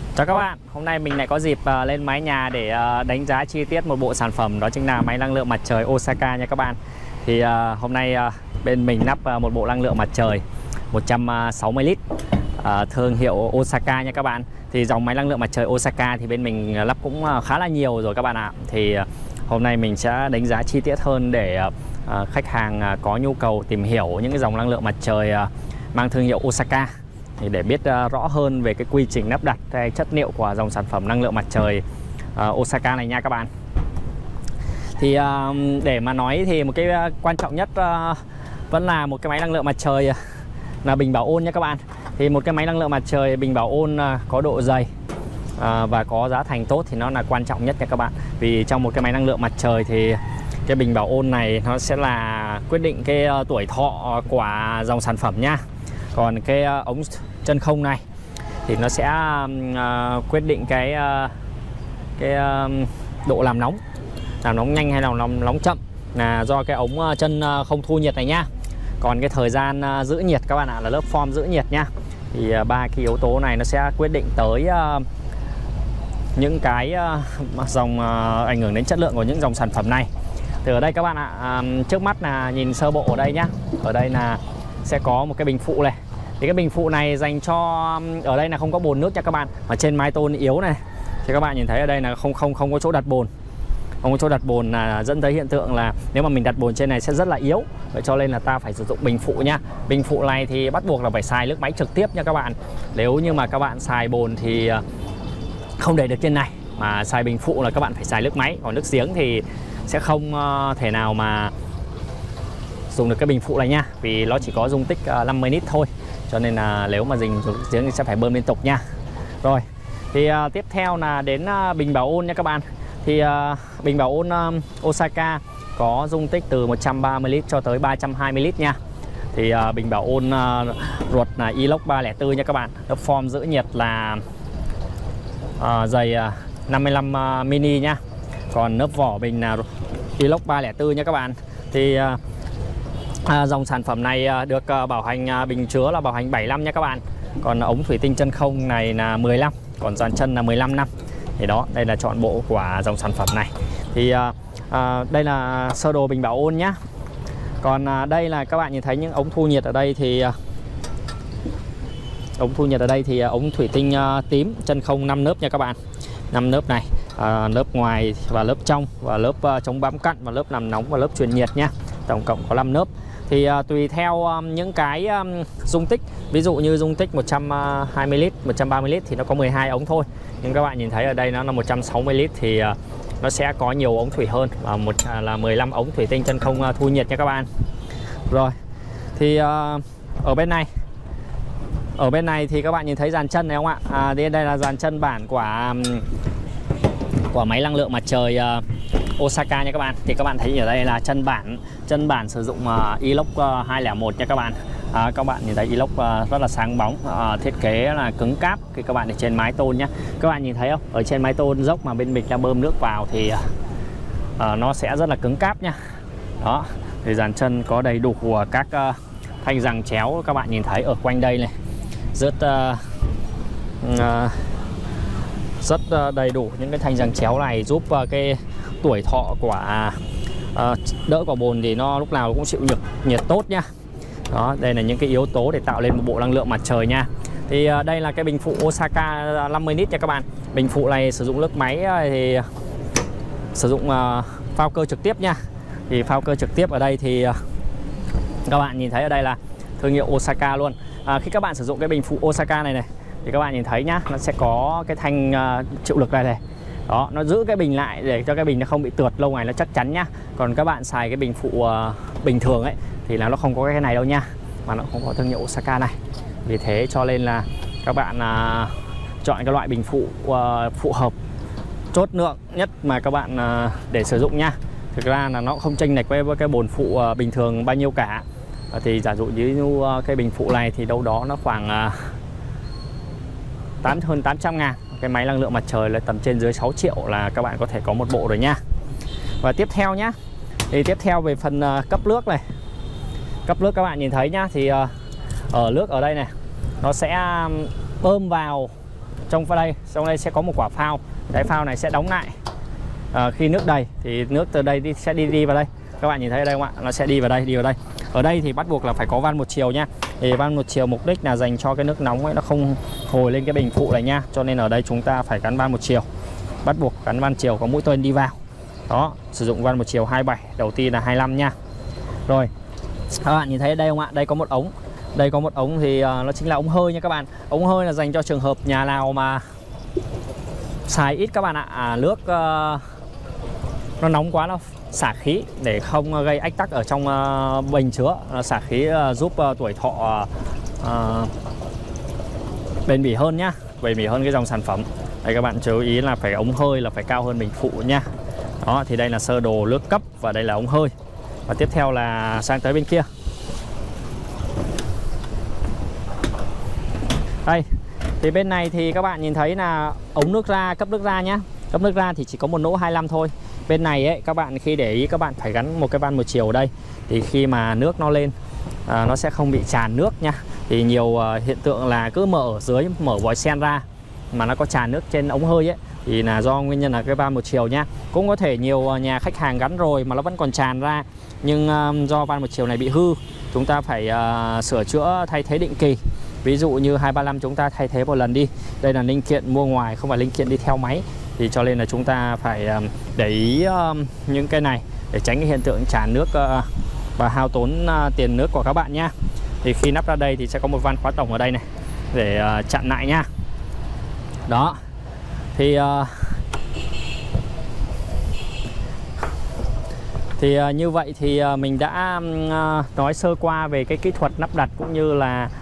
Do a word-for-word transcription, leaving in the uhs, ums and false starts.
Chào các bạn, hôm nay mình lại có dịp uh, lên mái nhà để uh, đánh giá chi tiết một bộ sản phẩm, đó chính là máy năng lượng mặt trời Osaka nha các bạn. Thì uh, hôm nay uh, bên mình lắp uh, một bộ năng lượng mặt trời một trăm sáu mươi lít uh, thương hiệu Osaka nha các bạn. Thì dòng máy năng lượng mặt trời Osaka thì bên mình lắp cũng uh, khá là nhiều rồi các bạn ạ. Thì uh, hôm nay mình sẽ đánh giá chi tiết hơn để uh, uh, khách hàng uh, có nhu cầu tìm hiểu những cái dòng năng lượng mặt trời uh, mang thương hiệu Osaka, thì để biết uh, rõ hơn về cái quy trình lắp đặt hay chất liệu của dòng sản phẩm năng lượng mặt trời uh, Osaka này nha các bạn. Thì uh, để mà nói thì một cái uh, quan trọng nhất uh, vẫn là một cái máy năng lượng mặt trời uh, là bình bảo ôn nha các bạn. Thì một cái máy năng lượng mặt trời bình bảo ôn uh, có độ dày uh, và có giá thành tốt thì nó là quan trọng nhất nha các bạn. Vì trong một cái máy năng lượng mặt trời thì cái bình bảo ôn này nó sẽ là quyết định cái uh, tuổi thọ của dòng sản phẩm nha. Còn cái uh, ống chân không này thì nó sẽ uh, quyết định cái uh, cái uh, độ làm nóng, làm nóng nhanh hay là làm nóng chậm là do cái ống uh, chân uh, không thu nhiệt này nhá. Còn cái thời gian uh, giữ nhiệt các bạn ạ, là lớp form giữ nhiệt nhá. Thì uh, ba cái yếu tố này nó sẽ quyết định tới uh, những cái uh, dòng uh, ảnh hưởng đến chất lượng của những dòng sản phẩm này. Từ ở đây các bạn ạ, uh, trước mắt là nhìn sơ bộ ở đây nhá. Ở đây là sẽ có một cái bình phụ này. Thì cái bình phụ này dành cho, ở đây là không có bồn nước nha các bạn, ở trên mái tôn yếu này thì các bạn nhìn thấy ở đây là không không không có chỗ đặt bồn, không có chỗ đặt bồn là dẫn tới hiện tượng là nếu mà mình đặt bồn trên này sẽ rất là yếu. Vậy cho nên là ta phải sử dụng bình phụ nha. Bình phụ này thì bắt buộc là phải xài nước máy trực tiếp nha các bạn. Nếu như mà các bạn xài bồn thì không để được trên này, mà xài bình phụ là các bạn phải xài nước máy. Còn nước giếng thì sẽ không thể nào mà dùng được cái bình phụ này nha, vì nó chỉ có dung tích năm mươi lít thôi. Cho nên là nếu mà dùng nước giếng thì sẽ phải bơm liên tục nha. Rồi, thì uh, tiếp theo là đến uh, bình bảo ôn nha các bạn. Thì uh, bình bảo ôn uh, Osaka có dung tích từ một trăm ba mươi lít cho tới ba trăm hai mươi lít nha. Thì uh, bình bảo ôn uh, ruột là inox ba không bốn nha các bạn. Lớp form giữ nhiệt là uh, dày uh, năm mươi lăm uh, mini nha. Còn lớp vỏ bình là inox ba không bốn nha các bạn. Thì uh, À, dòng sản phẩm này à, được à, bảo hành à, bình chứa là bảo hành bảy năm nha các bạn. Còn ống thủy tinh chân không này là mười lăm, còn dàn chân là mười lăm năm. Thì đó, đây là trọn bộ của dòng sản phẩm này. Thì à, à, đây là sơ đồ bình bảo ôn nhá. Còn à, đây là các bạn nhìn thấy những ống thu nhiệt ở đây thì à, ống thu nhiệt ở đây thì à, ống thủy tinh à, tím chân không năm lớp nha các bạn. năm lớp này, à, lớp ngoài và lớp trong, và lớp à, chống bám cặn, và lớp làm nóng, và lớp truyền nhiệt nhá. Tổng cộng có năm lớp. Thì uh, tùy theo um, những cái um, dung tích, ví dụ như dung tích một trăm hai mươi lít, một trăm ba mươi lít thì nó có mười hai ống thôi. Nhưng các bạn nhìn thấy ở đây nó là một trăm sáu mươi lít thì uh, nó sẽ có nhiều ống thủy hơn, và một uh, là mười lăm ống thủy tinh chân không uh, thu nhiệt nha các bạn. Rồi, thì uh, ở bên này ở bên này thì các bạn nhìn thấy dàn chân này không ạ? À, đây là dàn chân bản của um, của máy năng lượng mặt trời uh, Osaka nha các bạn. Thì các bạn thấy ở đây là chân bản, chân bản sử dụng uh, inox uh, hai không một nha các bạn. À, các bạn nhìn thấy inox uh, rất là sáng bóng, uh, thiết kế là cứng cáp khi các bạn ở trên mái tôn nhé. Các bạn nhìn thấy không? Ở trên mái tôn dốc mà bên mình đang bơm nước vào thì uh, nó sẽ rất là cứng cáp nha. Đó, thì dàn chân có đầy đủ của các uh, thanh giằng chéo, các bạn nhìn thấy ở quanh đây này, rất uh, uh, rất uh, đầy đủ những cái thanh giằng chéo này, giúp uh, cái tuổi thọ của uh, đỡ quả bồn thì nó lúc nào cũng chịu nhiệt nhiệt tốt nha. Đó, đây là những cái yếu tố để tạo lên một bộ năng lượng mặt trời nha. Thì uh, đây là cái bình phụ Osaka năm mươi lít nha các bạn. Bình phụ này sử dụng nước máy thì sử dụng uh, phao cơ trực tiếp nha. Thì phao cơ trực tiếp ở đây thì uh, các bạn nhìn thấy ở đây là thương hiệu Osaka luôn. Uh, khi các bạn sử dụng cái bình phụ Osaka này này thì các bạn nhìn thấy nhá, nó sẽ có cái thanh uh, chịu lực này này. Đó, nó giữ cái bình lại để cho cái bình nó không bị tượt lâu ngày, nó chắc chắn nhá. Còn các bạn xài cái bình phụ uh, bình thường ấy thì là nó không có cái này đâu nha, mà nó không có thương hiệu Osaka này. Vì thế cho nên là các bạn uh, chọn cái loại bình phụ uh, phù hợp, chốt lượng nhất mà các bạn uh, để sử dụng nha. Thực ra là nó không chênh lệch với cái bồn phụ uh, bình thường bao nhiêu cả. uh, Thì giả dụ như uh, cái bình phụ này thì đâu đó nó khoảng uh, tám, hơn tám trăm ngàn. Cái máy năng lượng mặt trời là tầm trên dưới sáu triệu là các bạn có thể có một bộ rồi nha. Và tiếp theo nhá, thì tiếp theo về phần uh, cấp nước này. Cấp nước các bạn nhìn thấy nhá, thì uh, ở nước ở đây này nó sẽ bơm vào trong vào đây trong đây sẽ có một quả phao. Cái phao này sẽ đóng lại à, khi nước đầy thì nước từ đây đi sẽ đi đi vào đây. Các bạn nhìn thấy ở đây không ạ? Nó sẽ đi vào đây, đi vào đây. Ở đây thì bắt buộc là phải có van một chiều nha. Thì van một chiều mục đích là dành cho cái nước nóng ấy nó không hồi lên cái bình phụ này nha. Cho nên ở đây chúng ta phải gắn van một chiều. Bắt buộc gắn van chiều có mũi tên đi vào. Đó, sử dụng van một chiều hai mươi bảy, đầu tiên là hai mươi lăm nha. Rồi. Các bạn nhìn thấy ở đây không ạ? Đây có một ống. Đây có một ống thì uh, nó chính là ống hơi nha các bạn. Ống hơi là dành cho trường hợp nhà nào mà xài ít các bạn ạ. À, nước uh, nó nóng quá, nó xả khí để không gây ách tắc ở trong uh, bình chứa. Nó xả khí uh, giúp uh, tuổi thọ uh, bền bỉ hơn nhá, bền bỉ hơn cái dòng sản phẩm. Đây các bạn chú ý là phải ống hơi là phải cao hơn bình phụ nha. Đó, thì đây là sơ đồ nước cấp và đây là ống hơi. Và tiếp theo là sang tới bên kia. Đây, thì bên này thì các bạn nhìn thấy là ống nước ra, cấp nước ra nhá. Cấp nước ra thì chỉ có một lỗ hai mươi lăm thôi. Bên này ấy các bạn khi để ý các bạn phải gắn một cái van một chiều ở đây. Thì khi mà nước nó lên à, nó sẽ không bị tràn nước nha. Thì nhiều uh, hiện tượng là cứ mở ở dưới, mở vòi sen ra mà nó có tràn nước trên ống hơi ấy, thì là do nguyên nhân là cái van một chiều nhá. Cũng có thể nhiều nhà khách hàng gắn rồi mà nó vẫn còn tràn ra, nhưng uh, do van một chiều này bị hư, chúng ta phải uh, sửa chữa thay thế định kỳ. Ví dụ như hai ba năm chúng ta thay thế một lần đi. Đây là linh kiện mua ngoài, không phải linh kiện đi theo máy. Thì cho nên là chúng ta phải uh, để ý uh, những cái này để tránh cái hiện tượng tràn nước uh, và hao tốn uh, tiền nước của các bạn nhá. Thì khi nắp ra đây thì sẽ có một van khóa tổng ở đây này để uh, chặn lại nha. Đó. Thì uh, Thì uh, như vậy thì uh, mình đã uh, nói sơ qua về cái kỹ thuật lắp đặt cũng như là